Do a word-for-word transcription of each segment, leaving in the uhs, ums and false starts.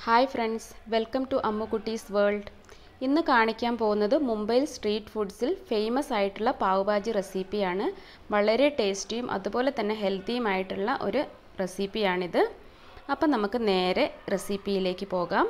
Hi friends, welcome to Ammukutty's World. ഇന്ന് കാണിക്കാൻ പോകുന്നത് മുംബൈയിൽ സ്ട്രീറ്റ് ഫുഡ്സിൽ ഫേമസ് ആയിട്ടുള്ള പാവ് ഭാജി റെസിപ്പിയാണ്. വളരെ ടേസ്റ്റിയും അതുപോലെ തന്നെ ഹെൽത്തിയുമായിട്ടുള്ള ഒരു റെസിപ്പിയാണിത്. അപ്പം നമുക്ക് നേരെ റെസിപ്പിയിലേക്ക് പോകാം.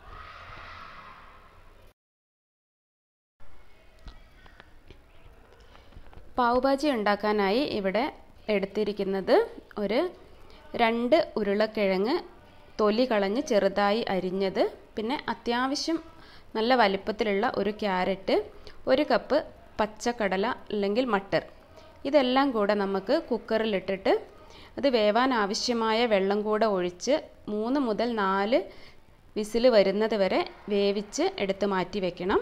പാവ് ഭാജി ഉണ്ടാക്കാനായി ഇവിടെ എടുത്തിരിക്കുന്നത് ഒരു രണ്ട് ഉരുളക്കിഴങ്ങ് തൊലി കളഞ്ഞ് ചെറുതായി അരിഞ്ഞത്, പിന്നെ അത്യാവശ്യം നല്ല വലിപ്പത്തിലുള്ള ഒരു ക്യാരറ്റ്, ഒരു കപ്പ് പച്ചക്കടല അല്ലെങ്കിൽ മട്ടർ. ഇതെല്ലാം കൂടെ നമുക്ക് കുക്കറിലിട്ടിട്ട് അത് വേവാൻ ആവശ്യമായ വെള്ളം കൂടെ ഒഴിച്ച് മൂന്ന് മുതൽ നാല് വിസിൽ വരുന്നത് വരെ വേവിച്ച് എടുത്ത് മാറ്റി വെക്കണം.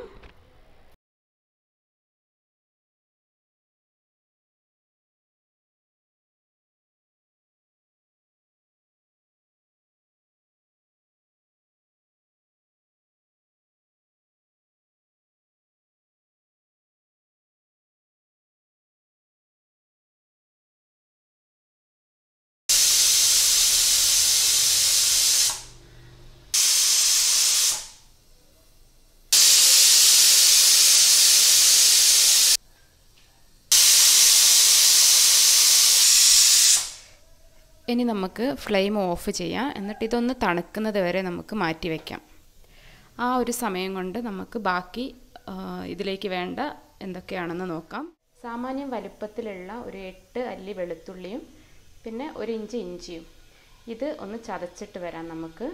ഇനി നമുക്ക് ഫ്ലെയിം ഓഫ് ചെയ്യാം. എന്നിട്ട് ഇതൊന്ന് തണുക്കുന്നത് വരെ നമുക്ക് മാറ്റി വയ്ക്കാം. ആ ഒരു സമയം കൊണ്ട് നമുക്ക് ബാക്കി ഇതിലേക്ക് വേണ്ട എന്തൊക്കെയാണെന്ന് നോക്കാം. സാമാന്യം വലുപ്പത്തിലുള്ള ഒരു എട്ട് അല്ലി വെളുത്തുള്ളിയും പിന്നെ ഒരു ഇഞ്ച് ഇഞ്ചിയും ഇത് ഒന്ന് ചതച്ചിട്ട് വരാം നമുക്ക്.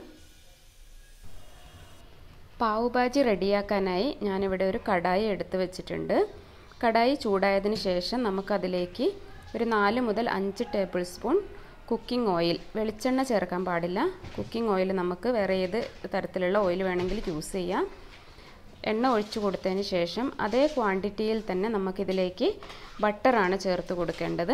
പാവ് ഭാജി റെഡിയാക്കാനായി ഞാനിവിടെ ഒരു കടായി എടുത്ത് വെച്ചിട്ടുണ്ട്. കടായി ചൂടായതിന് ശേഷം നമുക്കതിലേക്ക് ഒരു നാല് മുതൽ അഞ്ച് ടേബിൾ സ്പൂൺ കുക്കിംഗ് ഓയിൽ, വെളിച്ചെണ്ണ ചേർക്കാൻ പാടില്ല. കുക്കിംഗ് ഓയിൽ നമുക്ക് വേറെ ഏത് തരത്തിലുള്ള ഓയിൽ വേണമെങ്കിലും യൂസ് ചെയ്യാം. എണ്ണ ഒഴിച്ചു കൊടുത്തതിന് ശേഷം അതേ ക്വാണ്ടിറ്റിയിൽ തന്നെ നമുക്കിതിലേക്ക് ബട്ടറാണ് ചേർത്ത് കൊടുക്കേണ്ടത്.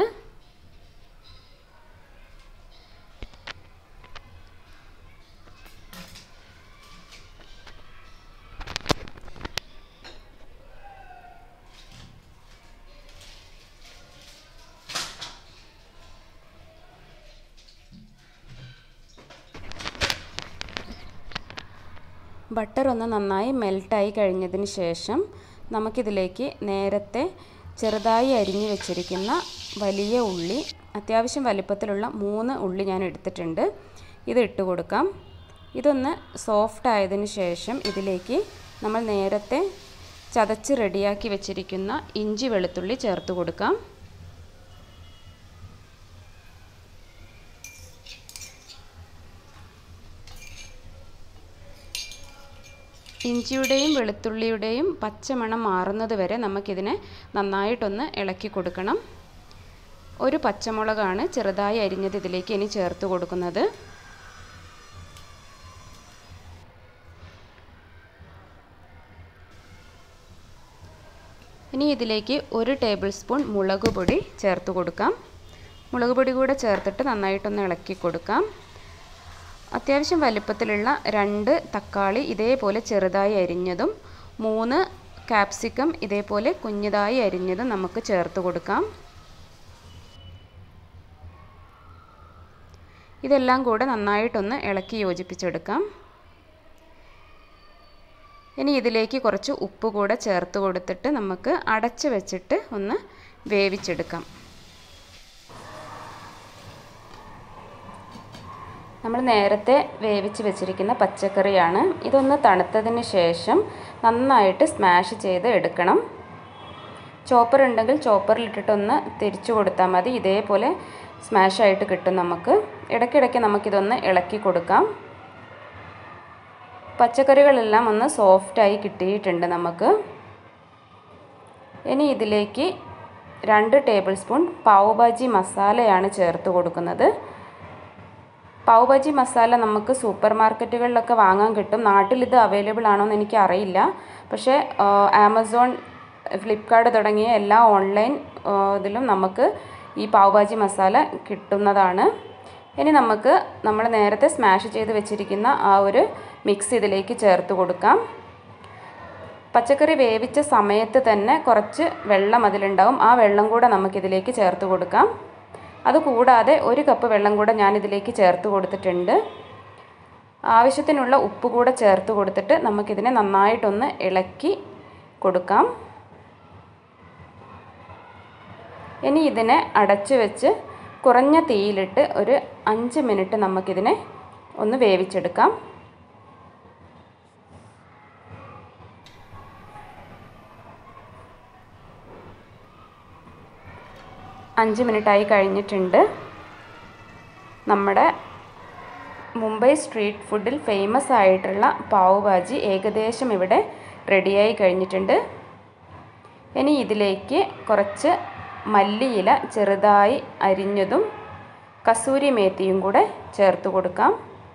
ബട്ടർ ഒന്ന് നന്നായി മെൽട്ടായി കഴിഞ്ഞതിന് ശേഷം നമുക്കിതിലേക്ക് നേരത്തെ ചെറുതായി അരിഞ്ഞു വെച്ചിരിക്കുന്ന വലിയ ഉള്ളി, അത്യാവശ്യം വലിപ്പത്തിലുള്ള മൂന്ന് ഉള്ളി ഞാൻ എടുത്തിട്ടുണ്ട്, ഇത് ഇട്ട് കൊടുക്കാം. ഇതൊന്ന് സോഫ്റ്റ് ആയതിന് ശേഷം ഇതിലേക്ക് നമ്മൾ നേരത്തെ ചതച്ച് റെഡിയാക്കി വെച്ചിരിക്കുന്ന ഇഞ്ചി വെളുത്തുള്ളി ചേർത്ത് കൊടുക്കാം. ഇഞ്ചിയുടെയും വെളുത്തുള്ളിയുടെയും പച്ചമണം മാറുന്നത് വരെ നമുക്കിതിനെ നന്നായിട്ടൊന്ന് ഇളക്കി കൊടുക്കണം. ഒരു പച്ചമുളകാണ് ചെറുതായി അരിഞ്ഞത് ഇതിലേക്ക് ഇനി ചേർത്ത് കൊടുക്കുന്നത്. ഇനി ഇതിലേക്ക് ഒരു ടേബിൾ സ്പൂൺ മുളക് പൊടി ചേർത്ത് കൊടുക്കാം. മുളക് പൊടി കൂടെ ചേർത്തിട്ട് നന്നായിട്ടൊന്ന് ഇളക്കി കൊടുക്കാം. അത്യാവശ്യം വലിപ്പത്തിലുള്ള രണ്ട് തക്കാളി ഇതേപോലെ ചെറുതായി അരിഞ്ഞതും മൂന്ന് ക്യാപ്സിക്കം ഇതേപോലെ കുഞ്ഞതായി അരിഞ്ഞതും നമുക്ക് ചേർത്ത് കൊടുക്കാം. ഇതെല്ലാം കൂടെ നന്നായിട്ടൊന്ന് ഇളക്കി യോജിപ്പിച്ചെടുക്കാം. ഇനി ഇതിലേക്ക് കുറച്ച് ഉപ്പ് കൂടെ ചേർത്ത് കൊടുത്തിട്ട് നമുക്ക് അടച്ച് വെച്ചിട്ട് ഒന്ന് വേവിച്ചെടുക്കാം. നമ്മൾ നേരത്തെ വേവിച്ച് വെച്ചിരിക്കുന്ന പച്ചക്കറിയാണ്. ഇതൊന്ന് തണുത്തതിന് ശേഷം നന്നായിട്ട് സ്മാഷ് ചെയ്ത് എടുക്കണം. ചോപ്പർ ഉണ്ടെങ്കിൽ ചോപ്പറിലിട്ടിട്ടൊന്ന് തിരിച്ചു കൊടുത്താൽ മതി. ഇതേപോലെ സ്മാഷായിട്ട് കിട്ടും നമുക്ക്. ഇടയ്ക്കിടയ്ക്ക് നമുക്കിതൊന്ന് ഇളക്കി കൊടുക്കാം. പച്ചക്കറികളെല്ലാം ഒന്ന് സോഫ്റ്റായി കിട്ടിയിട്ടുണ്ട് നമുക്ക്. ഇനി ഇതിലേക്ക് രണ്ട് ടേബിൾ സ്പൂൺ പാവ് ഭാജി മസാലയാണ് ചേർത്ത് കൊടുക്കുന്നത്. പാവ് ഭാജി മസാല നമുക്ക് സൂപ്പർ മാർക്കറ്റുകളിലൊക്കെ വാങ്ങാൻ കിട്ടും. നാട്ടിൽ ഇത് അവൈലബിൾ ആണോ എന്ന് എനിക്ക് അറിയില്ല. പക്ഷേ ആമസോൺ, ഫ്ലിപ്കാർട്ട് തുടങ്ങിയ എല്ലാ ഓൺലൈൻ ഇതിലും നമുക്ക് ഈ പാവ് ഭാജി മസാല കിട്ടുന്നതാണ്. ഇനി നമുക്ക് നമ്മൾ നേരത്തെ സ്മാഷ് ചെയ്ത് വെച്ചിരിക്കുന്ന ആ ഒരു മിക്സ് ഇതിലേക്ക് ചേർത്ത് കൊടുക്കാം. പച്ചക്കറി വേവിച്ച സമയത്ത് തന്നെ കുറച്ച് വെള്ളം അതിലുണ്ടാവും. ആ വെള്ളം കൂടെ നമുക്കിതിലേക്ക് ചേർത്ത് കൊടുക്കാം. അതുകൂടാതെ ഒരു കപ്പ് വെള്ളം കൂടെ ഞാൻ ഇതിലേക്ക് ചേർത്ത് കൊടുത്തിട്ടുണ്ട്. ആവശ്യത്തിനുള്ള ഉപ്പ് കൂടെ ചേർത്ത് കൊടുത്തിട്ട് നമുക്കിതിനെ നന്നായിട്ടൊന്ന് ഇളക്കി കൊടുക്കാം. ഇനി ഇതിനെ അടച്ചു വെച്ച് കുറഞ്ഞ തീയിലിട്ട് ഒരു അഞ്ച് മിനിറ്റ് നമുക്കിതിനെ ഒന്ന് വേവിച്ചെടുക്കാം. അഞ്ച് മിനിറ്റായി കഴിഞ്ഞിട്ടുണ്ട്. നമ്മുടെ മുംബൈ സ്ട്രീറ്റ് ഫുഡിൽ ഫേമസ് ആയിട്ടുള്ള പാവ് ഭാജി ഏകദേശം ഇവിടെ റെഡിയായി കഴിഞ്ഞിട്ടുണ്ട്. ഇനി ഇതിലേക്ക് കുറച്ച് മല്ലിയില ചെറുതായി അരിഞ്ഞതും കസൂരി മേത്തിയും കൂടെ ചേർത്ത് കൊടുക്കാം.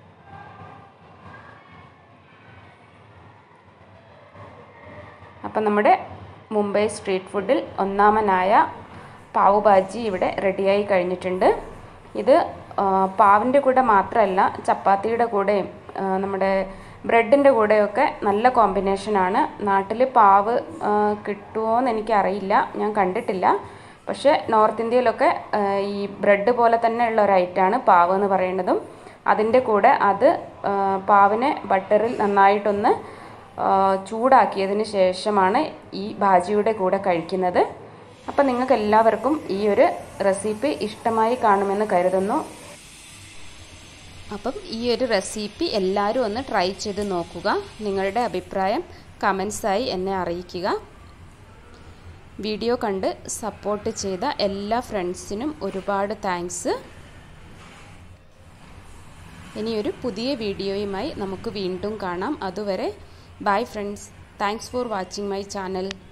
അപ്പം നമ്മുടെ മുംബൈ സ്ട്രീറ്റ് ഫുഡിൽ ഒന്നാമനായ പാവ് ഭാജി ഇവിടെ റെഡിയായി കഴിഞ്ഞിട്ടുണ്ട്. ഇത് പാവിൻ്റെ കൂടെ മാത്രമല്ല, ചപ്പാത്തിയുടെ കൂടെയും നമ്മുടെ ബ്രെഡിൻ്റെ കൂടെയൊക്കെ നല്ല കോമ്പിനേഷനാണ്. നാട്ടിൽ പാവ് കിട്ടുമോ എന്ന് എനിക്കറിയില്ല, ഞാൻ കണ്ടിട്ടില്ല. പക്ഷേ നോർത്ത് ഇന്ത്യയിലൊക്കെ ഈ ബ്രെഡ് പോലെ തന്നെ ഉള്ള ഒരു ഐറ്റമാണ് പാവ് എന്ന് പറയുന്നതും. അതിൻ്റെ കൂടെ അത് പാവിനെ ബട്ടറിൽ നന്നായിട്ടൊന്ന് ചൂടാക്കിയതിന് ശേഷമാണ് ഈ ഭാജിയുടെ കൂടെ കഴിക്കുന്നത്. അപ്പം നിങ്ങൾക്ക് എല്ലാവർക്കും ഈ ഒരു റെസിപ്പി ഇഷ്ടമായി കാണുമെന്ന് കരുതുന്നു. അപ്പം ഈ ഒരു റെസിപ്പി എല്ലാവരും ഒന്ന് ട്രൈ ചെയ്ത് നോക്കുക. നിങ്ങളുടെ അഭിപ്രായം കമൻസായി എന്നെ അറിയിക്കുക. വീഡിയോ കണ്ട് സപ്പോർട്ട് ചെയ്ത എല്ലാ ഫ്രണ്ട്സിനും ഒരുപാട് താങ്ക്സ്. ഇനിയൊരു പുതിയ വീഡിയോയുമായി നമുക്ക് വീണ്ടും കാണാം. അതുവരെ bye friends. Thanks for watching my channel.